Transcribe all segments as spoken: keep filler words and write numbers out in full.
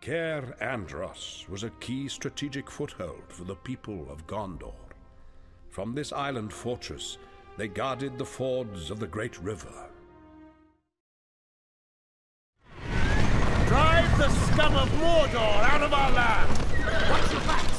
Caer Andros was a key strategic foothold for the people of Gondor. From this island fortress, they guarded the fords of the great river. Drive the scum of Mordor out of our land! Watch your backs!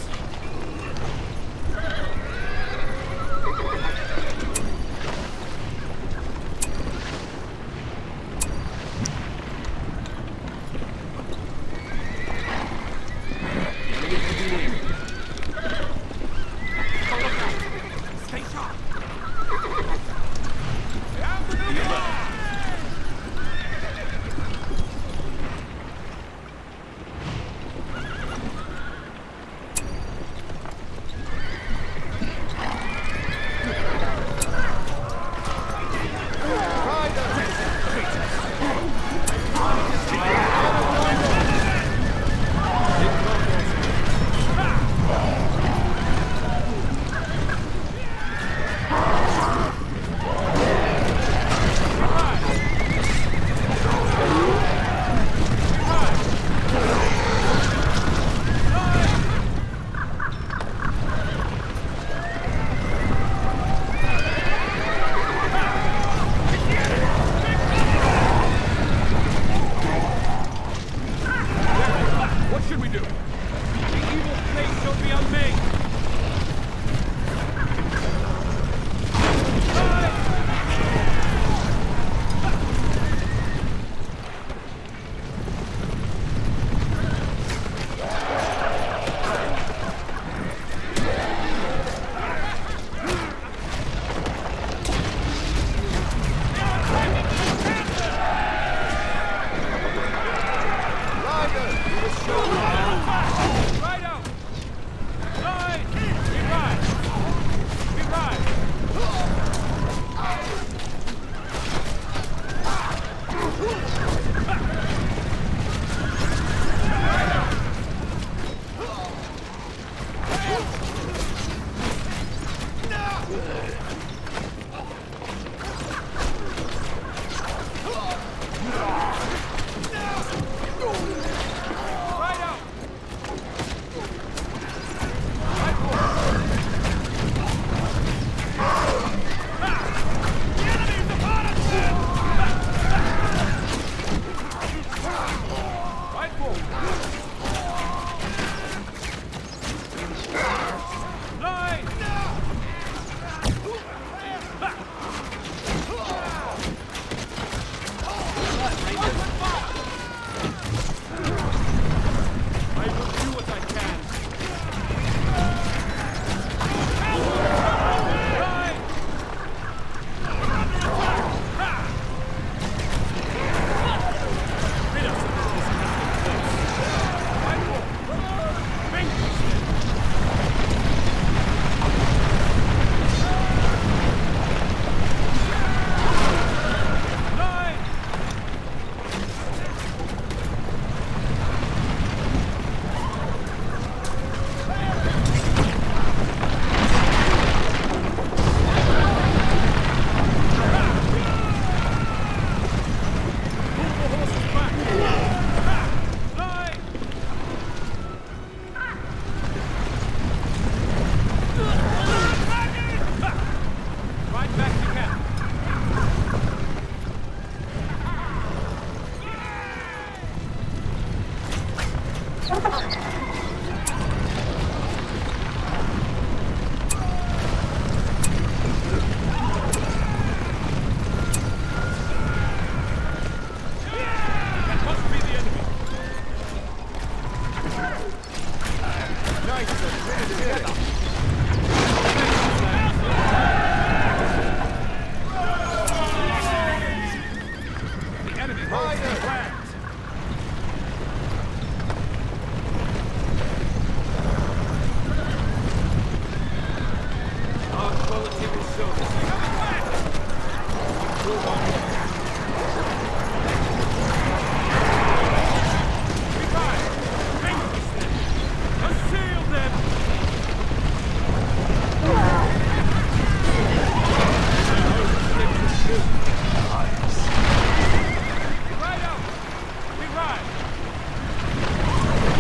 Right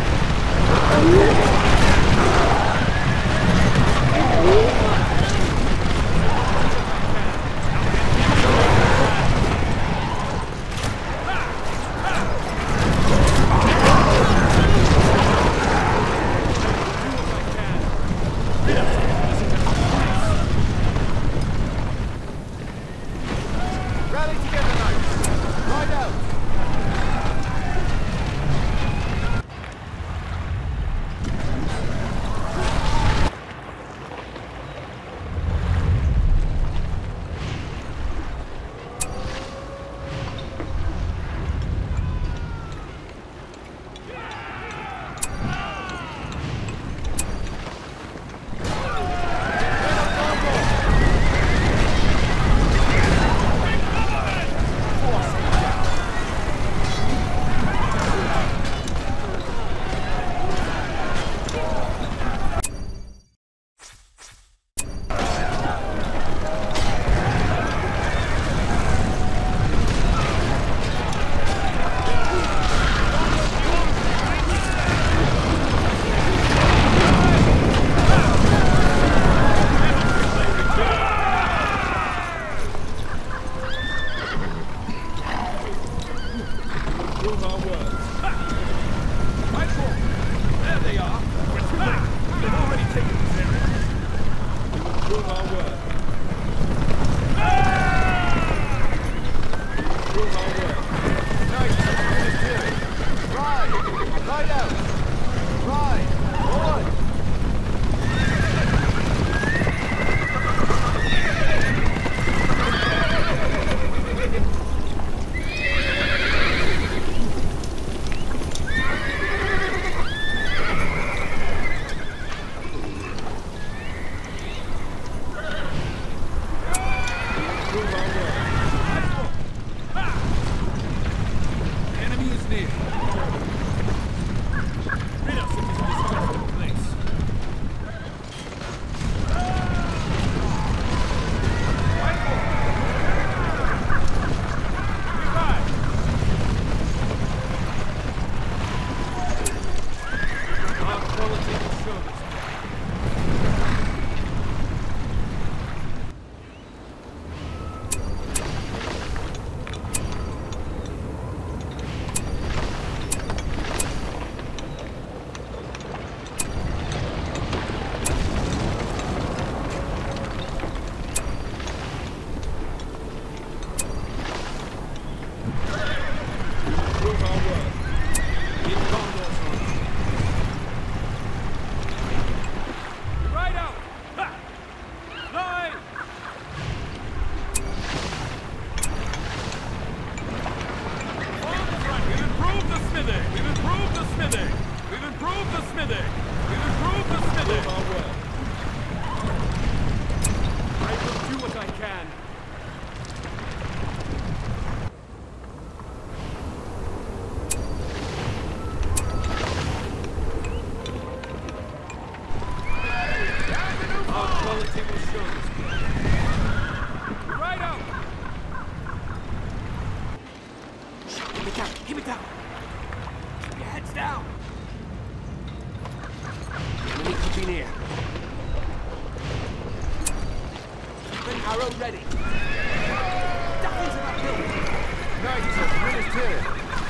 Arrow ready. Duck into that building. Knights of Minas Tirith.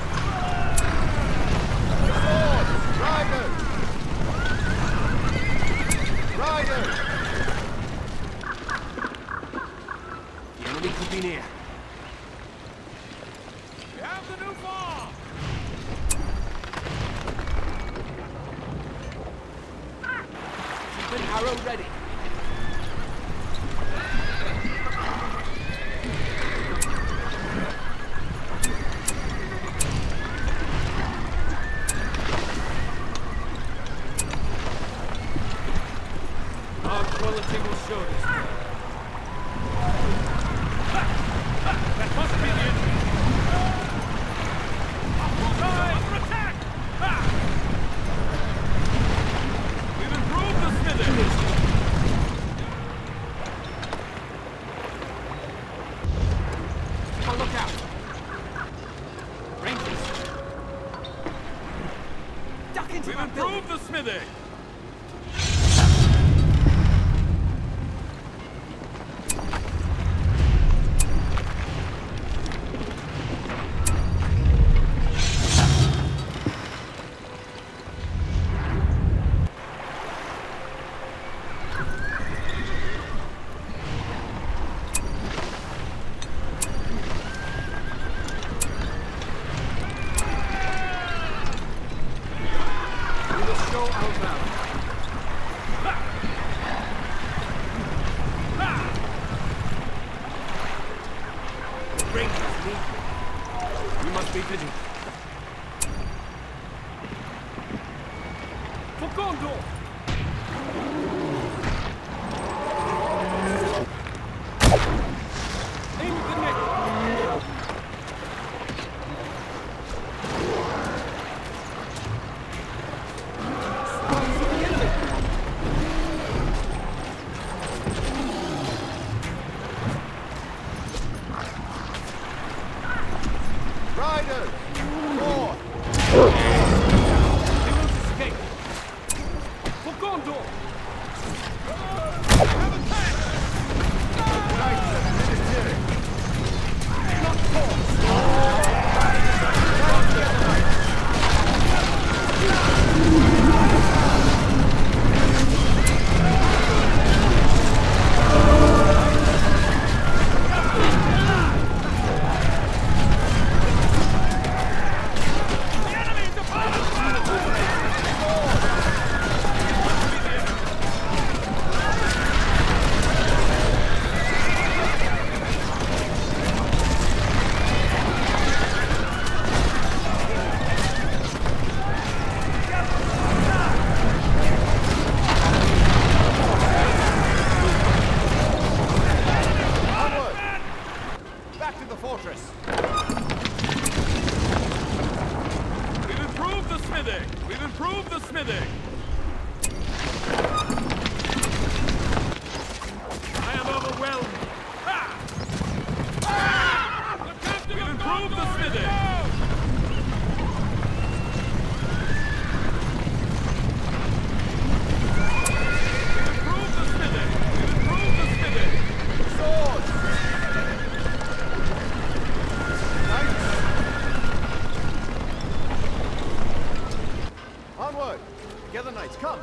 Swords! Riders! Riders! The enemy could be near. We have the new farm! Keep an arrow ready. Our quality will show this. That must be the enemy. Time! Under attack! Ha! We've improved the smithing. Oh, look out! Rangers! Duck into We've that building! improved the smithing. We will show our valor. The Rangers need you. We must be vigilant. For Gondor! Aim at the neck! Spies of the enemy! Riders! More! They won't escape! For Gondor! Knights of Minas Tirith. Not force! The enemy's upon us! Onward! Back to the fortress. We've improved the smithing! We've improved the smithing! I am overwhelmed! Ha! Ah! The captain We've improved the smithing! We've improved the smithing! We've improved the smithing! Swords! Knights! Onward! Together, knights, come!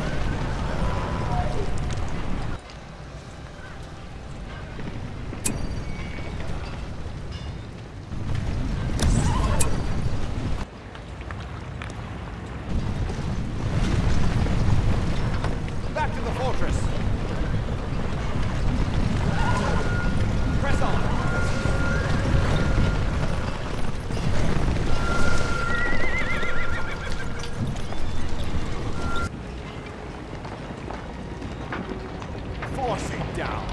Back to the fortress! Press on! Force it down!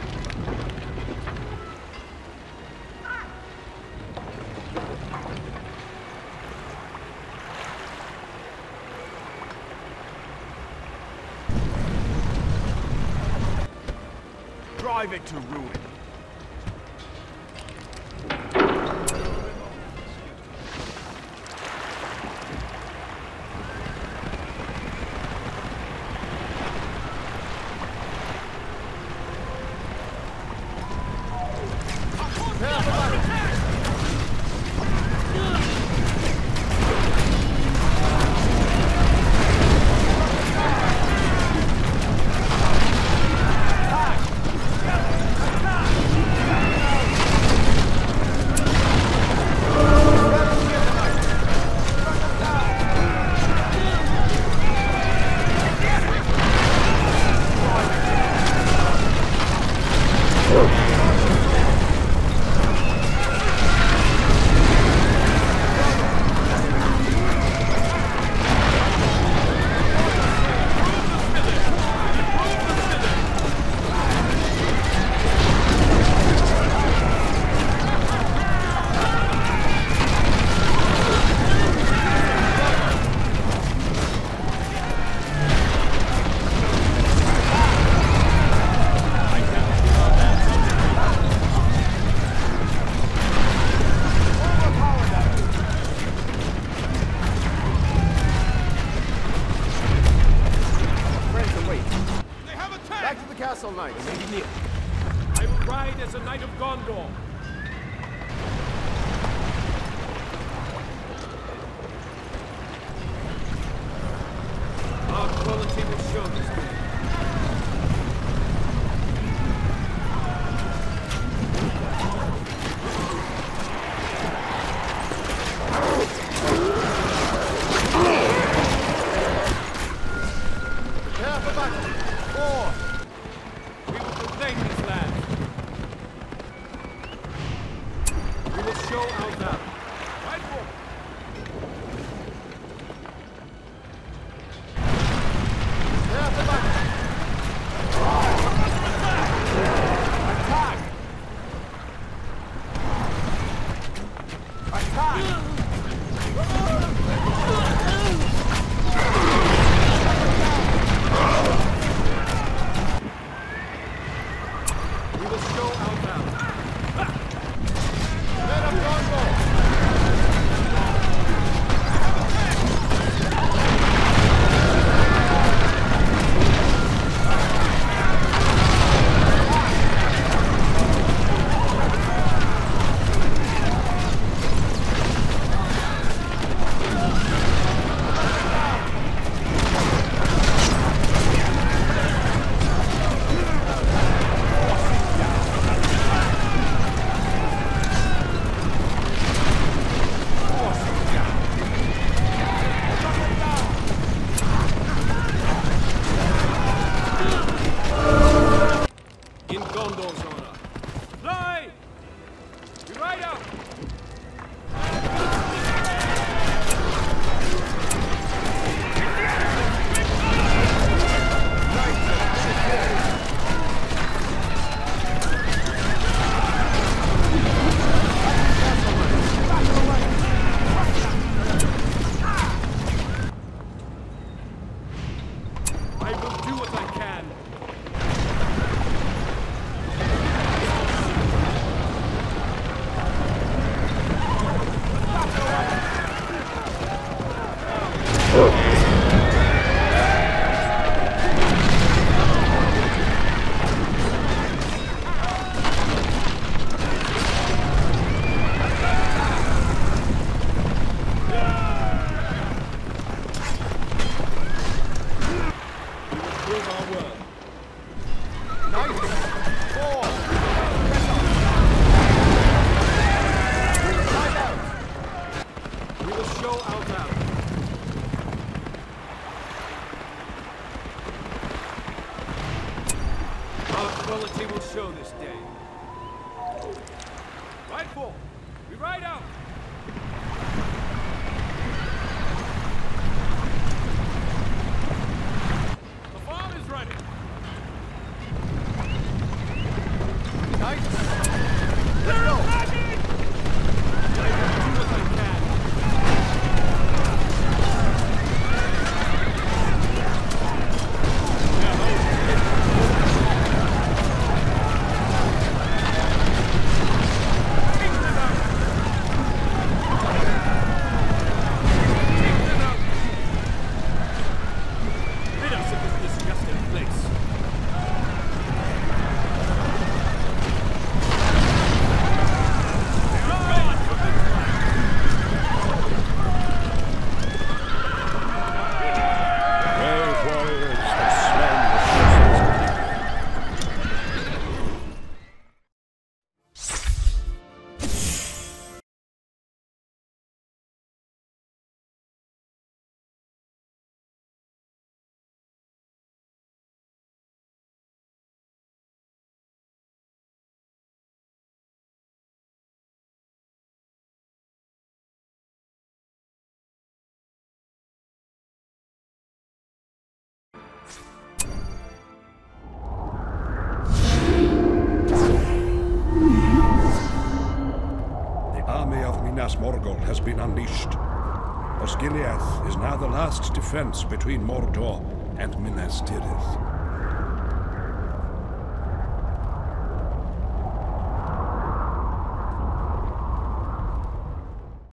Drive it to ruin! as a knight of Gondor. Our quality will show this day. Prepare for battle. Four. We will proclaim this land. We will show our valor. Right forward. Prepare for battle. Attack! Attack! We will show our valor. Men of Gondor! In Gondor's honor. Fly! We ride out! I will do what I can. Prove our word. Knights! Four! Ride out! We will show our valor. Our quality will show this day. Right forward. We ride out. The farm is ready. Knights! Let's go! I will do what I can. Rid us of this disgusting place. Brave warriors have slain the forces. The army of Minas Morgul has been unleashed. Osgiliath is now the last defense between Mordor and Minas Tirith.